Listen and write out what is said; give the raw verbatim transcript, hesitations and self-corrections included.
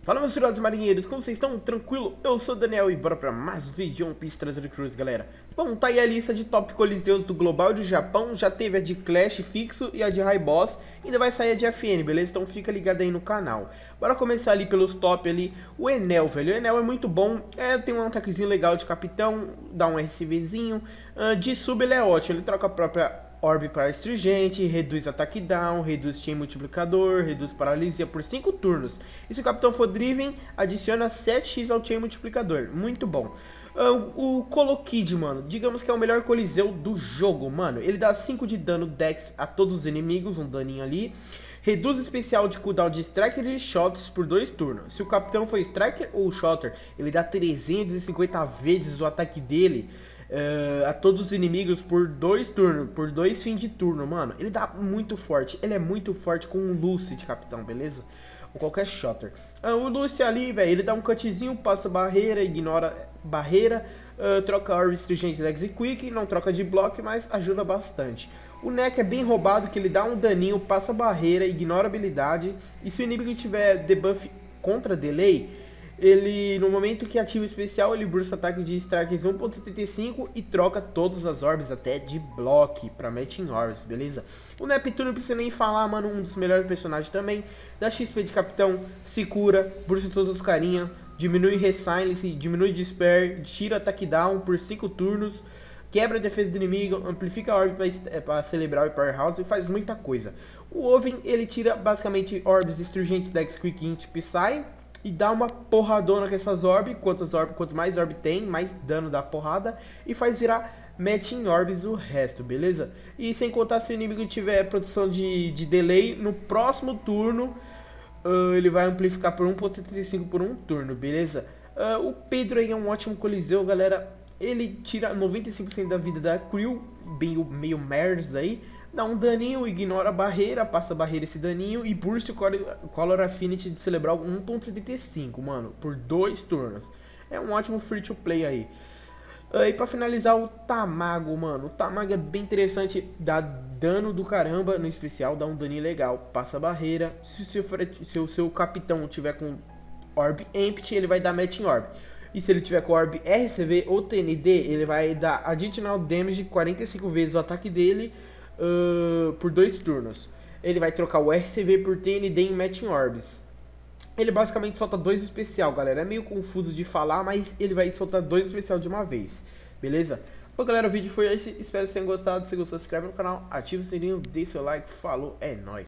Fala, meus filhotes marinheiros, como vocês estão? Tranquilo? Eu sou o Daniel e bora pra mais um vídeo de One Piece Treasure Cruise, galera. Bom, tá aí a lista de top coliseus do Global e do Japão. Já teve a de Clash fixo e a de High Boss. Ainda vai sair a de F N, beleza? Então fica ligado aí no canal. Bora começar ali pelos top ali. O Enel, velho. O Enel é muito bom. É, tem um ataquezinho legal de capitão. Dá um RCVzinho. Uh, de sub ele é ótimo. Ele troca a própria Orb para astringente, reduz ataque down, reduz chain multiplicador, reduz paralisia por cinco turnos. E se o capitão for driven, adiciona sete x ao chain multiplicador. Muito bom. Uh, o Colokid, mano, digamos que é o melhor coliseu do jogo, mano. Ele dá cinco de dano dex a todos os inimigos, um daninho ali. Reduz especial de cooldown de Striker e Shots por dois turnos. Se o capitão for Striker ou Shotter, ele dá trezentas e cinquenta vezes o ataque dele uh, a todos os inimigos por dois turnos, por dois fins de turno, mano. Ele dá muito forte, ele é muito forte com um Lucy de capitão, beleza? Ou qualquer Shotter. Uh, o Lucy ali, velho, ele dá um cutzinho, passa barreira, ignora barreira, uh, troca Orb Stringente Legs e Quick, não troca de bloco, mas ajuda bastante. O Neck é bem roubado, que ele dá um daninho, passa barreira, ignora habilidade. E se o inimigo tiver debuff contra delay, ele, no momento que ativa o especial, ele bursta ataque de strikes um ponto setenta e cinco e troca todas as orbs até de block para matching orbs, beleza? O Neptuno não precisa nem falar, mano, um dos melhores personagens também. Dá X P de capitão, se cura, bursta todos os carinha, diminui Resilence, diminui Despair, tira ataque down por cinco turnos. Quebra a defesa do inimigo, amplifica a orb para celebrar o Powerhouse e faz muita coisa. O Oven, ele tira basicamente orbs Astringente, Dex, Quick, Int, Psy e dá uma porradona com essas orbs. Quantas orb, quanto mais orb tem, mais dano dá porrada e faz virar matching orbs o resto, beleza? E sem contar se o inimigo tiver produção de, de delay, no próximo turno uh, ele vai amplificar por um ponto setenta e cinco por um turno, beleza? Uh, o Pedro aí é um ótimo coliseu, galera. Ele tira noventa e cinco por cento da vida da crew, bem, meio merdas aí. Dá um daninho, ignora a barreira, passa a barreira esse daninho e burst o Color Affinity de celebrar um ponto setenta e cinco, mano, por dois turnos. É um ótimo free to play aí. Uh, e pra finalizar, o Tamago, mano. O Tamago é bem interessante, dá dano do caramba no especial, dá um daninho legal, passa a barreira. Se, se, for, se o seu capitão tiver com Orb Empty, ele vai dar Matching Orb. E se ele tiver com Orb R C V ou T N D, ele vai dar Additional Damage de quarenta e cinco vezes o ataque dele uh, por dois turnos. Ele vai trocar o R C V por T N D em Matching Orbs. Ele basicamente solta dois especial, galera. É meio confuso de falar, mas ele vai soltar dois especial de uma vez. Beleza? Bom, galera, o vídeo foi esse. Espero que vocês tenham gostado. Se gostou, se inscreve no canal, ativa o sininho, deixa seu like. Falou, é nóis.